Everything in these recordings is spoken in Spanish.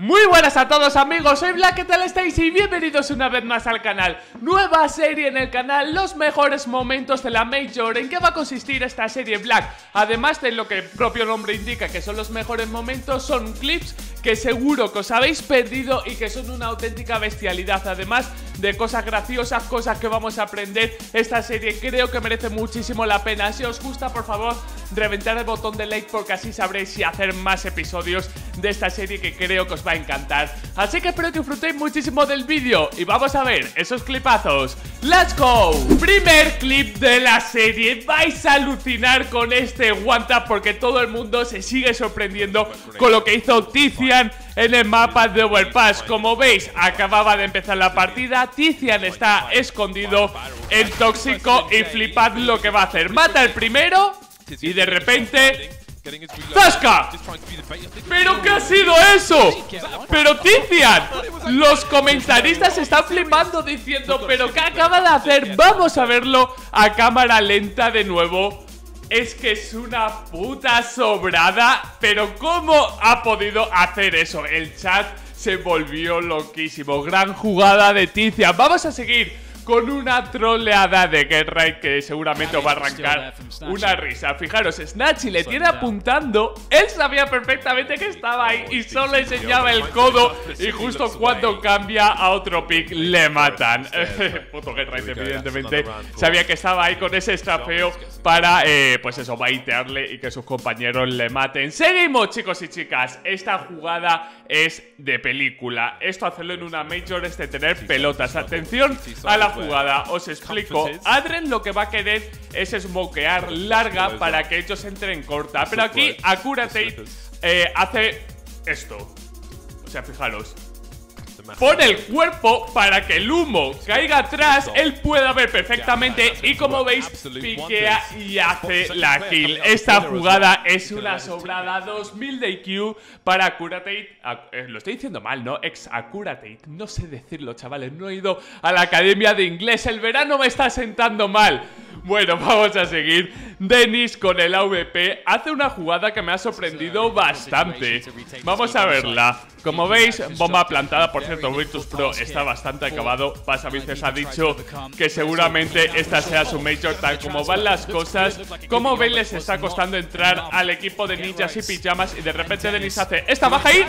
Muy buenas a todos amigos, soy Black, ¿qué tal estáis? Y bienvenidos una vez más al canal. Nueva serie en el canal, los mejores momentos de la Major. ¿En qué va a consistir esta serie Black? Además de lo que el propio nombre indica, que son los mejores momentos, son clips que seguro que os habéis perdido y que son una auténtica bestialidad. Además de cosas graciosas, cosas que vamos a aprender. Esta serie creo que merece muchísimo la pena. Si os gusta, por favor, reventar el botón de like, porque así sabréis si hacer más episodios de esta serie que creo que os va a encantar. Así que espero que disfrutéis muchísimo del vídeo y vamos a ver esos clipazos. ¡Let's go! Primer clip de la serie. Vais a alucinar con este one tap porque todo el mundo se sigue sorprendiendo con lo que hizo Tizian en el mapa de Overpass. Como veis, acababa de empezar la partida. Tizian está escondido en tóxico y flipad lo que va a hacer. Mata el primero y de repente... ¡Zasca! ¿Pero qué ha sido eso? ¡Pero Tizian! Los comentaristas están flipando diciendo ¿pero qué acaba de hacer? Vamos a verlo a cámara lenta de nuevo. Es que es una puta sobrada. Pero ¿cómo ha podido hacer eso? El chat se volvió loquísimo. Gran jugada de Tizian. Vamos a seguir con una troleada de GetRight que seguramente os va a arrancar una risa. Fijaros, Snatchy le tiene apuntando. Él sabía perfectamente que estaba ahí y solo enseñaba el codo. Y justo cuando cambia a otro pick le matan. Puto GetRight, evidentemente sabía que estaba ahí con ese estrafeo para, pues eso, baitearle y que sus compañeros le maten. Seguimos, chicos y chicas. Esta jugada es de película. Esto hacerlo en una Major es de tener pelotas. Atención a la jugada, os explico. Adren lo que va a querer es smokear larga para que ellos entren corta. Pero aquí Accuratate hace esto. O sea, fijaros, pone el cuerpo para que el humo caiga atrás, él pueda ver perfectamente y como veis piquea y hace la kill. Esta jugada es una sobrada. 2000 de IQ para Accuratate. Lo estoy diciendo mal, ¿no? Accuratate. No sé decirlo, chavales, no he ido a la academia de inglés. El verano me está sentando mal. Bueno, vamos a seguir. Dennis con el AWP hace una jugada que me ha sorprendido bastante. Vamos a verla. Como veis, bomba plantada. Por cierto, Virtus Pro está bastante acabado. Pasavices ha dicho que seguramente esta sea su Major. Tal como van las cosas, como veis, les está costando entrar al equipo de ninjas y pijamas. Y de repente Dennis hace esta baja ahí.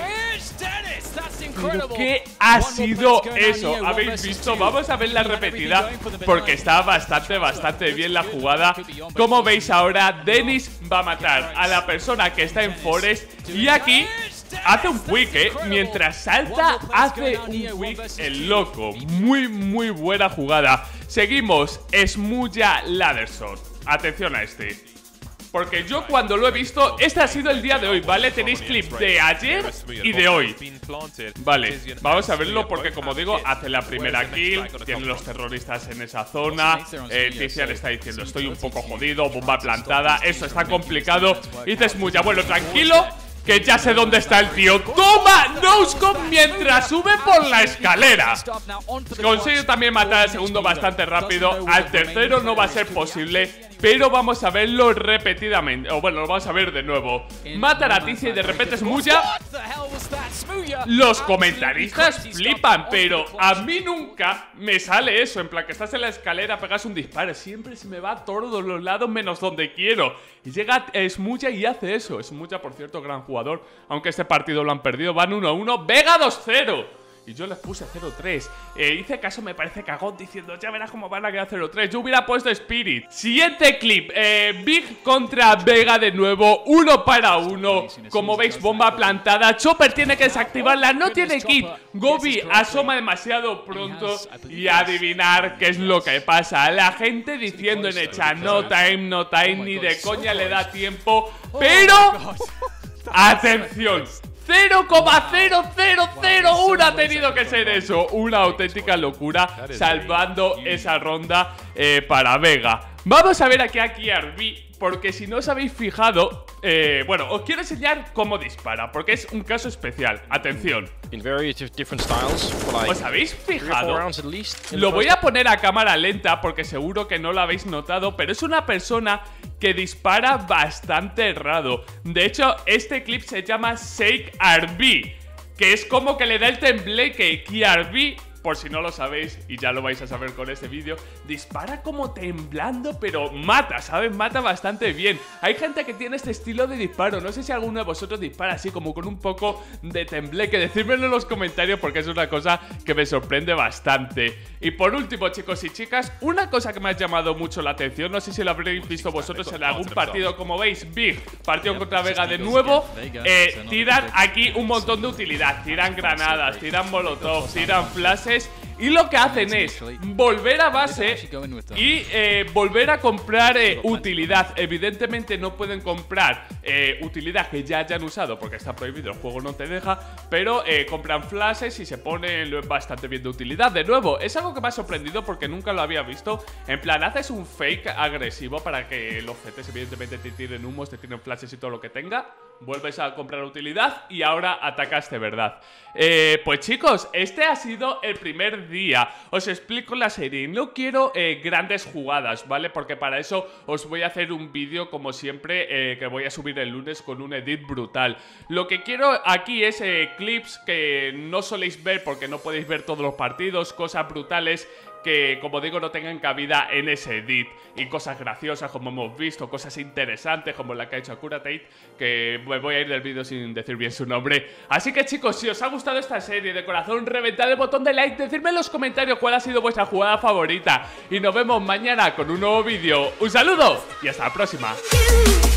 ¿Qué ha sido eso? ¿Habéis visto? Vamos a ver la repetida porque está bastante bien la jugada. Como veis ahora, Dennis va a matar a la persona que está en Forest. Y aquí hace un quick, mientras salta hace un quick el loco. Muy buena jugada. Seguimos, Smuya Ladderson. Atención a este, porque yo cuando lo he visto, este ha sido el día de hoy, ¿vale? Tenéis clip de ayer y de hoy. Vale, vamos a verlo porque como digo, hace la primera kill. Tienen los terroristas en esa zona. Tizian está diciendo, estoy un poco jodido, bomba plantada, esto está complicado. Y dices, muy bueno, tranquilo, que ya sé dónde está el tío. ¡Toma! ¡Noscope mientras sube por la escalera! Consigue también matar al segundo bastante rápido. Al tercero no va a ser posible, pero vamos a verlo repetidamente. O bueno, lo vamos a ver de nuevo. Mata a Tizian y de repente Smuya. Los comentaristas flipan, pero a mí nunca me sale eso. En plan, que estás en la escalera, pegas un disparo. Siempre se me va a todos los lados menos donde quiero. Y llega Smuya y hace eso. Smuya, por cierto, gran jugador. Aunque este partido lo han perdido. Van 1-1. Vega 2-0. Y yo les puse 0-3. Hice caso, me parece cagón, diciendo ya verás cómo van a quedar 0-3. Yo hubiera puesto Spirit. Siguiente clip, Big contra Vega de nuevo, 1 para 1. Como veis, bomba plantada. Chopper tiene que desactivarla, no tiene kit. Gobi asoma demasiado pronto. Y adivinar qué es lo que pasa. La gente diciendo en el chat, no time, ni de coña le da tiempo. Pero, atención, 0,0001 ha tenido que ser eso. Una auténtica locura, salvando esa ronda para Vega. Vamos a ver aquí a KRB, porque si no os habéis fijado, bueno, os quiero enseñar cómo dispara, porque es un caso especial. Atención. ¿Os habéis fijado? Lo voy a poner a cámara lenta porque seguro que no lo habéis notado, pero es una persona que dispara bastante errado. De hecho, este clip se llama Shake RB. que es como que le da el tembleque. KRB, por si no lo sabéis, y ya lo vais a saber con este vídeo, dispara como temblando, pero mata, ¿sabes? Mata bastante bien. Hay gente que tiene este estilo de disparo. No sé si alguno de vosotros dispara así como con un poco de tembleque. Decídmelo en los comentarios porque es una cosa que me sorprende bastante. Y por último, chicos y chicas, una cosa que me ha llamado mucho la atención, no sé si lo habréis visto vosotros en algún partido. Como veis, Big, partido contra Vega de nuevo, tiran aquí un montón de utilidad. Tiran granadas, tiran molotov, tiran flashes. Y lo que hacen es volver a base y volver a comprar utilidad. Evidentemente no pueden comprar utilidad que ya hayan usado porque está prohibido, el juego no te deja. Pero compran flashes y se ponen bastante bien de utilidad. De nuevo, es algo que me ha sorprendido porque nunca lo había visto. En plan, haces un fake agresivo para que los CTs evidentemente te tiren humos, te tiren flashes y todo lo que tenga. Vuelves a comprar utilidad y ahora atacas de verdad. Pues chicos, este ha sido el primer día. Os explico la serie. No quiero grandes jugadas, ¿vale? Porque para eso os voy a hacer un vídeo, como siempre, que voy a subir el lunes con un edit brutal. Lo que quiero aquí es clips que no soléis ver porque no podéis ver todos los partidos, cosas brutales que, como digo, no tengan cabida en ese edit. Y cosas graciosas como hemos visto, cosas interesantes como la que ha hecho Akuratate, que me voy a ir del vídeo sin decir bien su nombre. Así que chicos, si os ha gustado esta serie, de corazón reventad el botón de like, decidme en los comentarios cuál ha sido vuestra jugada favorita. Y nos vemos mañana con un nuevo vídeo. Un saludo y hasta la próxima.